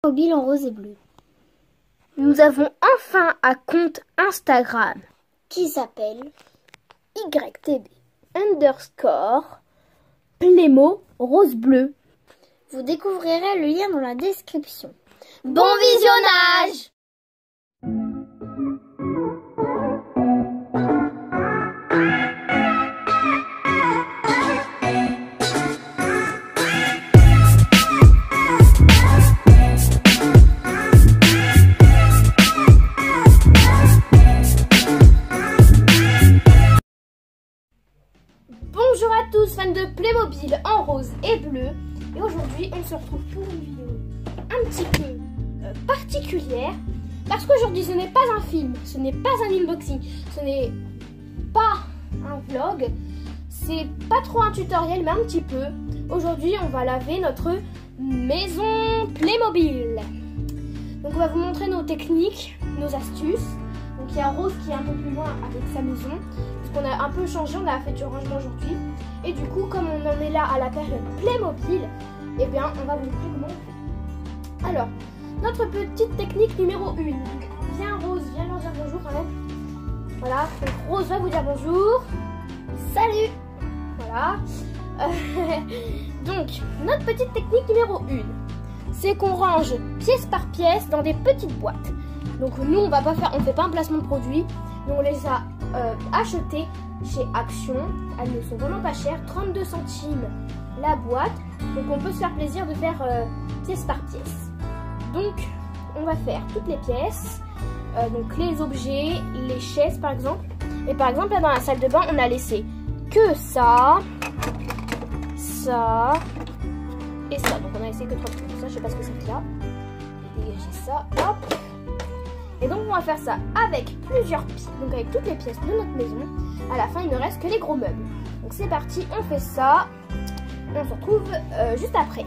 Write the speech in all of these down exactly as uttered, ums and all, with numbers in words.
Mobile en rose et bleu. Nous avons enfin un compte Instagram qui s'appelle Y T B underscore Playmo rose bleu. Vous découvrirez le lien dans la description. Bon visionnage! Bonjour à tous fans de Playmobil en rose et bleu, et aujourd'hui on se retrouve pour une vidéo un petit peu euh, particulière parce qu'aujourd'hui ce n'est pas un film, ce n'est pas un unboxing, ce n'est pas un vlog, c'est pas trop un tutoriel mais un petit peu. Aujourd'hui on va laver notre maison Playmobil. Donc on va vous montrer nos techniques, nos astuces. Donc il y a Rose qui est un peu plus loin avec sa maison. Parce qu'on a un peu changé, on a fait du rangement aujourd'hui. Et du coup, comme on en est là à la période Playmobil, eh bien on va vous montrer comment on fait. Alors, notre petite technique numéro un. Donc, viens Rose, viens leur dire bonjour quand même. Voilà, donc Rose va vous dire bonjour. Salut. Voilà. Euh, donc, notre petite technique numéro un, c'est qu'on range pièce par pièce dans des petites boîtes. Donc nous on va pas faire, on fait pas un placement de produit, mais on les a euh, achetés chez Action. Elles ne sont vraiment pas chères, trente-deux centimes la boîte. Donc on peut se faire plaisir de faire euh, pièce par pièce. Donc on va faire toutes les pièces, euh, donc les objets, les chaises par exemple. Et par exemple là dans la salle de bain on a laissé que ça, ça et ça. Donc on a laissé que trois trucs. Ça je sais pas ce que c'est là. Dégager ça, hop. Et donc on va faire ça avec plusieurs pièces, donc avec toutes les pièces de notre maison. À la fin il ne reste que les gros meubles. Donc c'est parti, on fait ça. Et on se retrouve euh, juste après.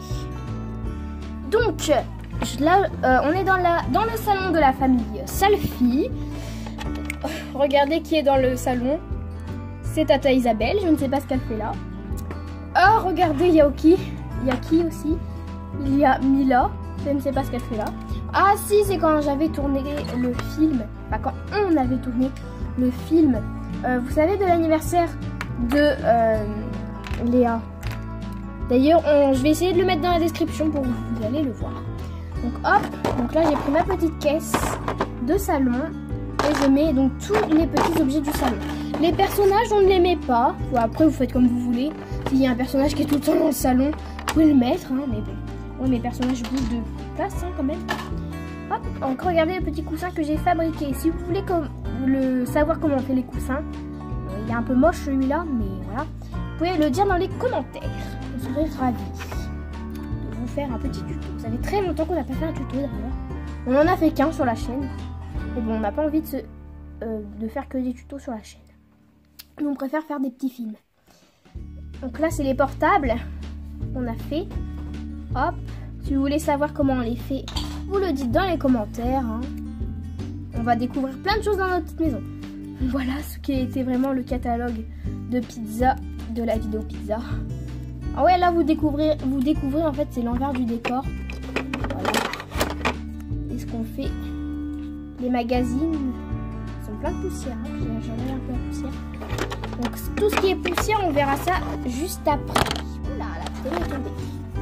Donc je, là euh, on est dans, la, dans le salon de la famille Salfi. Regardez qui est dans le salon. C'est Tata Isabelle, je ne sais pas ce qu'elle fait là. Oh regardez, il y a Oki. Il y a qui aussi? Il y a Mila, je ne sais pas ce qu'elle fait là. Ah si, c'est quand j'avais tourné le film, enfin quand on avait tourné le film, euh, vous savez, de l'anniversaire de euh, Léa. D'ailleurs, je vais essayer de le mettre dans la description pour que vous allez le voir. Donc hop, donc là j'ai pris ma petite caisse de salon et je mets donc tous les petits objets du salon. Les personnages, on ne les met pas. Bon, après vous faites comme vous voulez. S'il y a un personnage qui est tout le temps dans le salon, vous pouvez le mettre, hein, mais bon. Oui, mes personnages bougent de place hein, quand même. Hop, donc regardez le petit coussin que j'ai fabriqué. Si vous voulez comme, le, savoir comment on fait les coussins, euh, il est un peu moche celui-là, mais voilà. Vous pouvez le dire dans les commentaires. Je serai ravie de vous faire un petit tuto. Ça fait très longtemps qu'on n'a pas fait un tuto d'ailleurs. On en a fait qu'un sur la chaîne. Et bon, on n'a pas envie de, se, euh, de faire que des tutos sur la chaîne. Nous, on préfère faire des petits films. Donc là, c'est les portables qu'on a fait. Hop, si vous voulez savoir comment on les fait, vous le dites dans les commentaires. Hein. On va découvrir plein de choses dans notre petite maison. Voilà ce qui était vraiment le catalogue de pizza, de la vidéo pizza. Ah ouais, là vous découvrez, vous découvrez en fait c'est l'envers du décor. Voilà. Et ce qu'on fait, les magazines sont plein de poussière. Hein. J'en ai un peu de poussière. Donc tout ce qui est poussière, on verra ça juste après. Oula, la télé est tombée.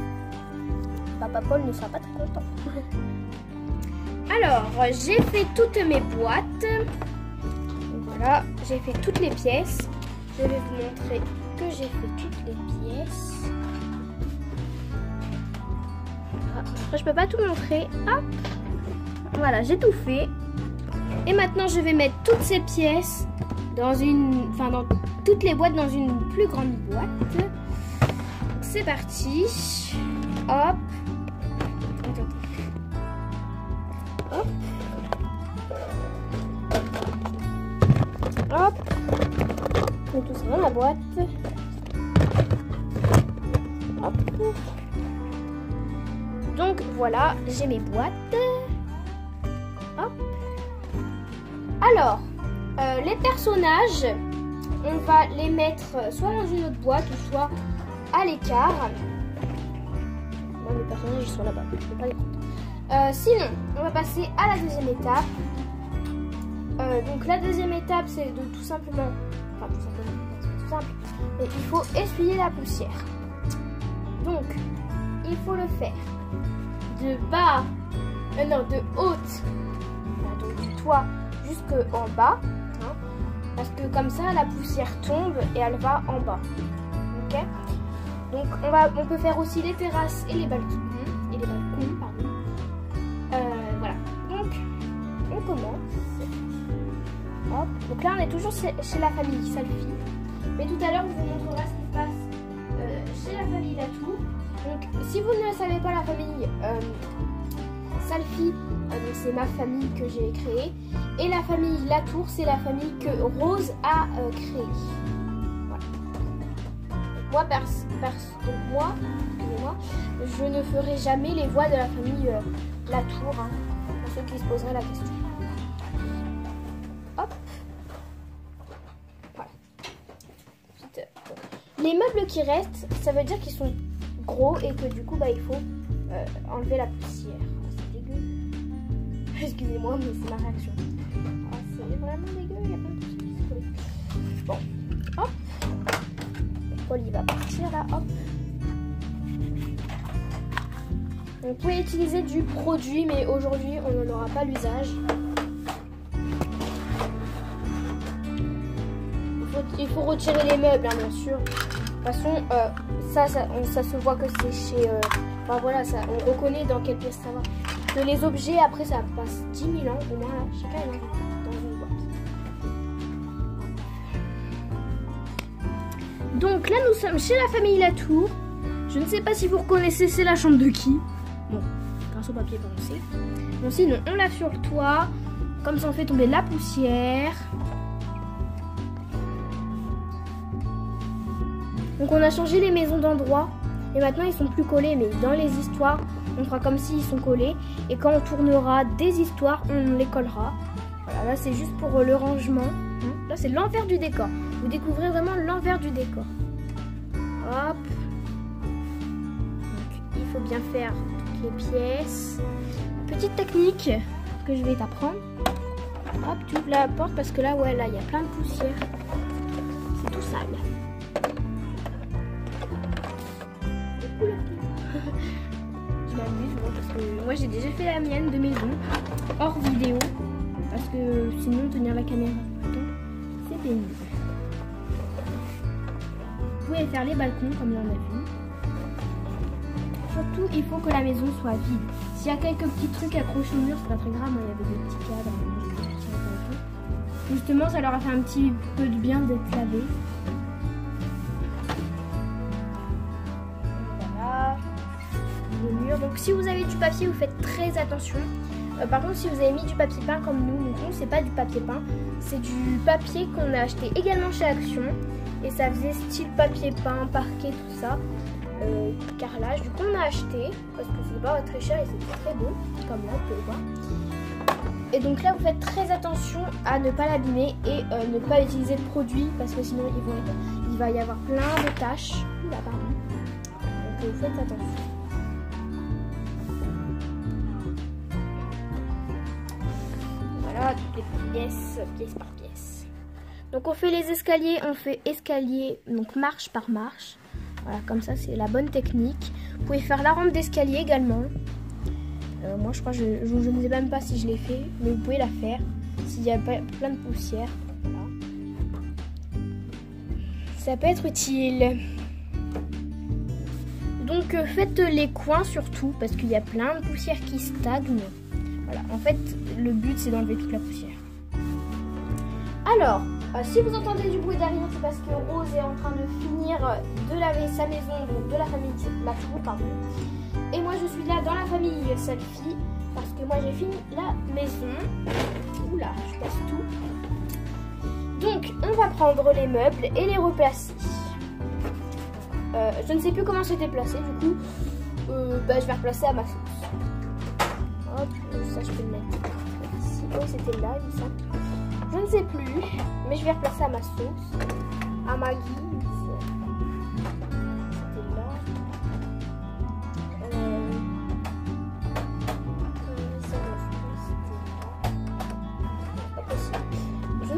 Papa Paul ne sera pas très content. Alors, j'ai fait toutes mes boîtes. Donc voilà, j'ai fait toutes les pièces. Je vais vous montrer que j'ai fait toutes les pièces. Après, je peux pas tout montrer. Hop. Voilà, j'ai tout fait. Et maintenant, je vais mettre toutes ces pièces dans une, enfin dans toutes les boîtes dans une plus grande boîte. C'est parti. Hop. Hop. Hop. On met tout ça dans la boîte. Hop. Donc voilà, j'ai mes boîtes. Hop. Alors, euh, les personnages, on va les mettre soit dans une autre boîte ou soit à l'écart. Bon, les personnages ils sont là-bas, je peux pas les prendre. Euh, sinon, on va passer à la deuxième étape. Euh, donc la deuxième étape, c'est de tout simplement, enfin tout simplement, c'est pas tout simple, mais il faut essuyer la poussière. Donc, il faut le faire de bas, euh, non, de haute, donc du toit jusqu'en bas, hein, parce que comme ça, la poussière tombe et elle va en bas. Ok. Donc, on va, on peut faire aussi les terrasses et les balcons, et les balcons, pardon. Euh, voilà. Donc, on commence. Hop. Donc là, on est toujours chez, chez la famille Salfi. Mais tout à l'heure, on vous montrera ce qui se passe euh, chez la famille Latour. Donc, si vous ne savez pas, la famille euh, Salfi, euh, c'est ma famille que j'ai créée. Et la famille Latour, c'est la famille que Rose a euh, créée. Voilà. Donc, moi, pers, pers, donc moi, excusez-moi, je ne ferai jamais les voix de la famille euh, Latour, hein, pour ceux qui se poseraient la question. Hop. Voilà. Les meubles qui restent, ça veut dire qu'ils sont gros et que du coup, bah, il faut euh, enlever la poussière. Oh, c'est dégueu. Excusez-moi, mais c'est ma réaction. Oh, c'est vraiment dégueu, il y a plein de poussière qui se collent. Bon, hop. Paul, il va partir là, hop. Vous pouvez utiliser du produit, mais aujourd'hui, on n'en aura pas l'usage. Il faut retirer les meubles, hein, bien sûr. De toute façon, euh, ça, ça, on, ça se voit que c'est chez... Euh, enfin voilà, ça, on reconnaît dans quelle pièce ça va. Que les objets, après, ça passe dix mille ans, au moins, là, chacun est dans une boîte. Donc là, nous sommes chez la famille Latour. Je ne sais pas si vous reconnaissez, c'est la chambre de qui. Bon, grâce au papier, on sait. Bon, sinon, on lave sur le toit. Comme ça, on fait tomber la poussière. Donc on a changé les maisons d'endroit et maintenant ils sont plus collés, mais dans les histoires on fera comme s'ils sont collés et quand on tournera des histoires on les collera. Voilà, là c'est juste pour le rangement. Là c'est l'envers du décor. Vous découvrez vraiment l'envers du décor. Hop. Donc il faut bien faire toutes les pièces. Petite technique que je vais t'apprendre. Hop, tu ouvres la porte parce que là ouais là il y a plein de poussière. C'est tout sale. Je m'amuse parce que moi j'ai déjà fait la mienne de maison hors vidéo parce que sinon tenir la caméra tout le temps c'est pénible. Vous pouvez faire les balcons comme là on a vu. Surtout il faut que la maison soit vide. S'il y a quelques petits trucs accrochés au mur c'est pas très grave. Moi il y avait des petits cadres. Justement ça leur a fait un petit peu de bien d'être lavé. Donc si vous avez du papier, vous faites très attention. Euh, par contre, si vous avez mis du papier peint comme nous, donc nous c'est pas du papier peint, c'est du papier qu'on a acheté également chez Action. Et ça faisait style papier peint, parquet, tout ça, euh, carrelage. Du coup on a acheté parce que c'était pas très cher et c'était très beau, comme là vous pouvez le voir. Et donc là vous faites très attention à ne pas l'abîmer et euh, ne pas utiliser de produits parce que sinon ils vont être, il va y avoir plein de taches. Là, pardon. Donc vous faites attention. Toutes les pièces, pièce par pièce. Donc on fait les escaliers, on fait escalier, donc marche par marche. Voilà, comme ça c'est la bonne technique. Vous pouvez faire la rampe d'escalier également. Euh, moi je crois que je, je, je ne sais même pas si je l'ai fait, mais vous pouvez la faire s'il y a plein de poussière. Voilà. Ça peut être utile. Donc euh, faites les coins surtout parce qu'il y a plein de poussière qui stagne. Voilà, en fait, le but c'est d'enlever toute la poussière. Alors, euh, si vous entendez du bruit derrière, c'est parce que Rose est en train de finir de laver sa maison, donc de la famille Latour, pardon. Et moi je suis là dans la famille Salfi, parce que moi j'ai fini la maison. Oula, je casse tout. Donc, on va prendre les meubles et les replacer. Euh, je ne sais plus comment c'était placé, du coup, euh, bah, je vais replacer à ma sauce. Hop, ça je peux le mettre ici. Oh, c'était là, il me semble. Je ne sais plus, mais je vais replacer à ma sauce, à ma guise. C'était là. Euh...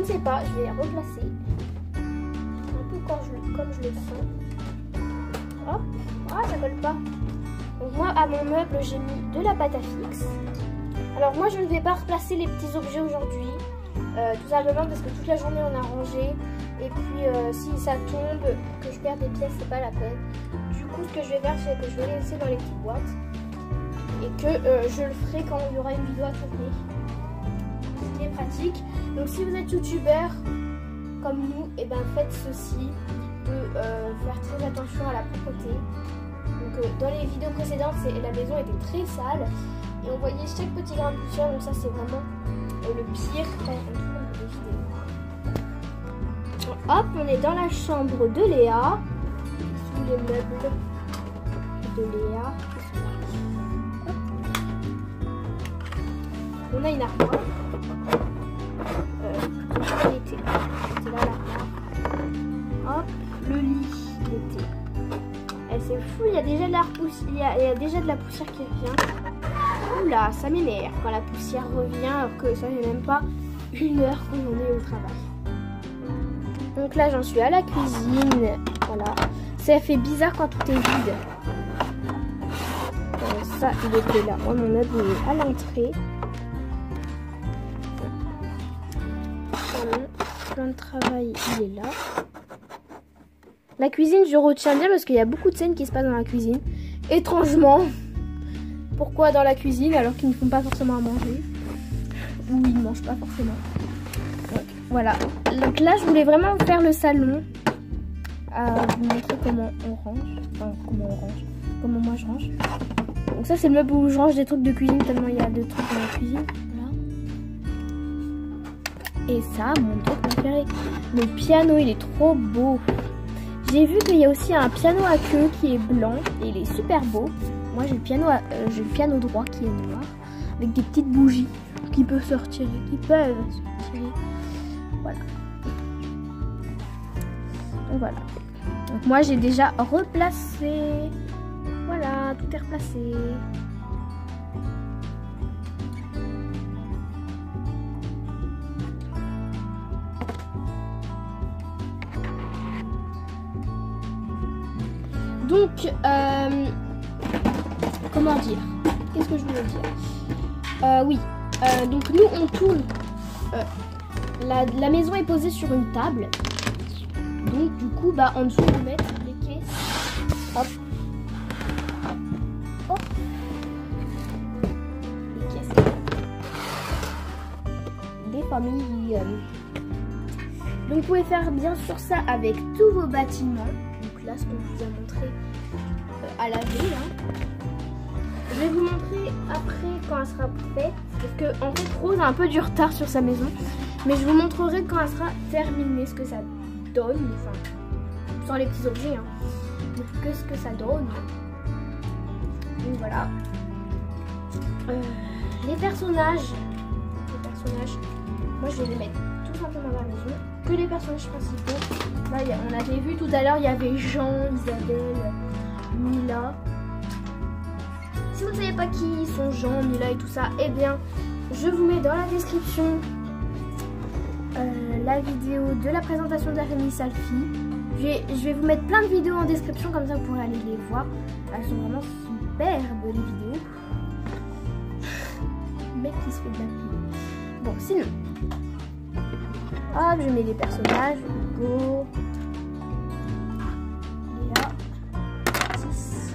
sais pas, je vais les replacer. Un peu quand je, comme je le sens. Hop, ah ça colle pas. Donc moi à mon meuble j'ai mis de la pâte à fixe. Alors moi je ne vais pas replacer les petits objets aujourd'hui. Euh, tout simplement parce que toute la journée on a rangé. Et puis euh, si ça tombe, que je perds des pièces, c'est pas la peine. Du coup ce que je vais faire c'est que je vais les laisser dans les petites boîtes. Et que euh, je le ferai quand il y aura une vidéo à tourner. Ce qui est pratique. Donc si vous êtes youtubeur comme nous, et ben faites ceci, de euh, faire très attention à la propreté. Donc euh, dans les vidéos précédentes, la maison était très sale. Et on voyait chaque petit grain de poussière, donc ça c'est vraiment euh, le pire quand on tourne des vidéos. Donc, hop, on est dans la chambre de Léa, sous les meubles de Léa. Hop. On a une armoire. Euh, elle était là, c'était là l'armoire. Hop, le lit était. Elle c'est fou, il y a déjà de la poussière, il y a, il y a déjà de la poussière qui revient. Oula, ça m'énerve quand la poussière revient alors que ça fait même pas une heure qu'on en est au travail. Donc là j'en suis à la cuisine. Voilà. Ça fait bizarre quand tout est vide. Euh, ça il était là. Moi mon meuble est à l'entrée. Mon plan de travail il est là. La cuisine je retiens bien parce qu'il y a beaucoup de scènes qui se passent dans la cuisine. Étrangement. Pourquoi dans la cuisine alors qu'ils ne font pas forcément à manger? Ou ils ne mangent pas forcément. Donc, voilà. Donc là je voulais vraiment faire le salon. À vous montrer comment on range. Enfin comment on range. Comment moi je range. Donc ça c'est le meuble où je range des trucs de cuisine tellement il y a de trucs dans la cuisine. Voilà. Et ça, mon truc préféré. Le piano il est trop beau. J'ai vu qu'il y a aussi un piano à queue qui est blanc et il est super beau. Moi j'ai le piano, à, euh, j'ai le piano droit qui est noir avec des petites bougies qui peuvent se retirer, qui peuvent se retirer. Voilà. Donc voilà. Donc moi j'ai déjà replacé. Voilà, tout est replacé. Donc, euh, comment dire? Qu'est-ce que je voulais dire? euh, Oui, euh, donc nous on tourne. Euh, la, la maison est posée sur une table. Donc du coup, bah en dessous on va mettre les caisses. Hop. Hop. Les caisses. Des familles. Donc vous pouvez faire bien sûr ça avec tous vos bâtiments. Donc là, ce qu'on vous a montré euh, à laver. Hein. Je vais vous montrer après quand elle sera faite. Parce que en fait, Rose a un peu du retard sur sa maison. Mais je vous montrerai quand elle sera terminée ce que ça donne. Enfin, sans les petits objets. Hein. Donc, qu'est-ce que ça donne. Donc voilà. Euh, les personnages. Les personnages. Moi, je vais les mettre tout simplement dans la maison. Que les personnages principaux. Là, on avait vu tout à l'heure, il y avait Jean, Isabelle, Mila. Si vous ne savez pas qui sont Jean, Mila et tout ça, eh bien, je vous mets dans la description euh, la vidéo de la présentation de la famille Salfi. Je vais, je vais vous mettre plein de vidéos en description, comme ça vous pourrez aller les voir. Elles sont vraiment superbes, les vidéos. Le mec qui se fait de la vie. Bon, sinon. Hop, je mets les personnages. Go. Léa. six.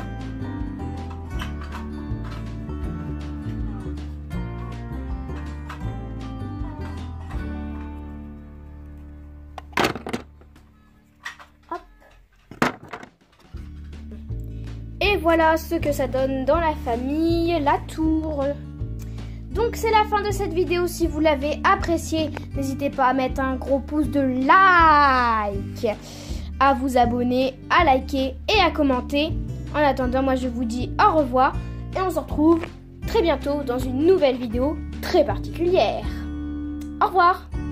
Hop. Et voilà ce que ça donne dans la famille La Tour. Donc c'est la fin de cette vidéo. Si vous l'avez appréciée, n'hésitez pas à mettre un gros pouce de like, à vous abonner, à liker et à commenter. En attendant, moi je vous dis au revoir et on se retrouve très bientôt dans une nouvelle vidéo très particulière. Au revoir.